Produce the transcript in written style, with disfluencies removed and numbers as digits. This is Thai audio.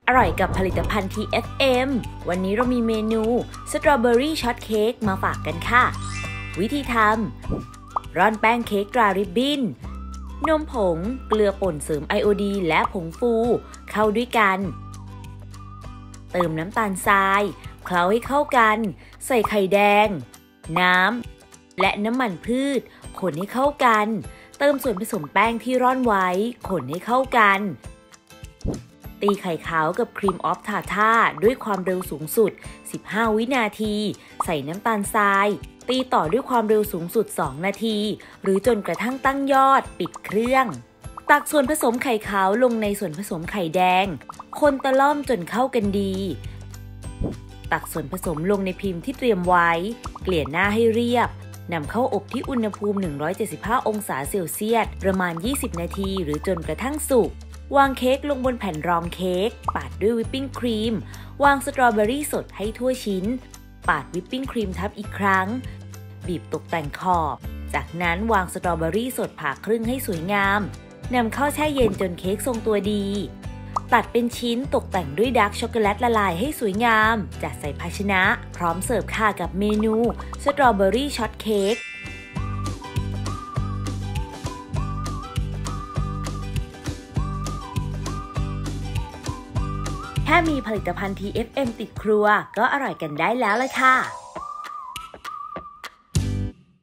อร่อยกับผลิตภัณฑ์ TFM วันนี้เรามีเมนูสตรอเบอรี่ช็อตเค้กมาฝากกันค่ะวิธีทำร่อนแป้งเค้กตราริบบิ้นนมผงเกลือป่นเสริมไอโอดีนและผงฟูเข้าด้วยกันเติมน้ำตาลทรายเคล้าให้เข้ากันใส่ไข่แดงน้ำและน้ำมันพืชคนให้เข้ากันเติมส่วนผสมแป้งที่ร่อนไว้คนให้เข้ากันตีไข่ขาวกับครีมออฟทาท่าด้วยความเร็วสูงสุด15วินาทีใส่น้ำตาลทรายตีต่อด้วยความเร็วสูงสุด2นาทีหรือจนกระทั่งตั้งยอดปิดเครื่องตักส่วนผสมไข่ขาวลงในส่วนผสมไข่แดงคนตะล่อมจนเข้ากันดีตักส่วนผสมลงในพิมพ์ที่เตรียมไว้เกลี่ยหน้าให้เรียบนำเข้าอบที่อุณหภูมิ175องศาเซลเซียสประมาณ20นาทีหรือจนกระทั่งสุกวางเค้กลงบนแผ่นรองเค้กปาดด้วยวิปปิ้งครีมวางสตรอเบอรี่สดให้ทั่วชิ้นปาดวิปปิ้งครีมทับอีกครั้งบีบตกแต่งขอบจากนั้นวางสตรอเบอรี่สดผ่าครึ่งให้สวยงามนำเข้าแช่เย็นจนเค้กทรงตัวดีตัดเป็นชิ้นตกแต่งด้วยดาร์กช็อกโกแลตละลายให้สวยงามจัดใส่ภาชนะพร้อมเสิร์ฟค่ะกับเมนูสตรอเบอรี่ช็อตเค้กแค่มีผลิตภัณฑ์ TFM ติดครัวก็อร่อยกันได้แล้วเลยค่ะ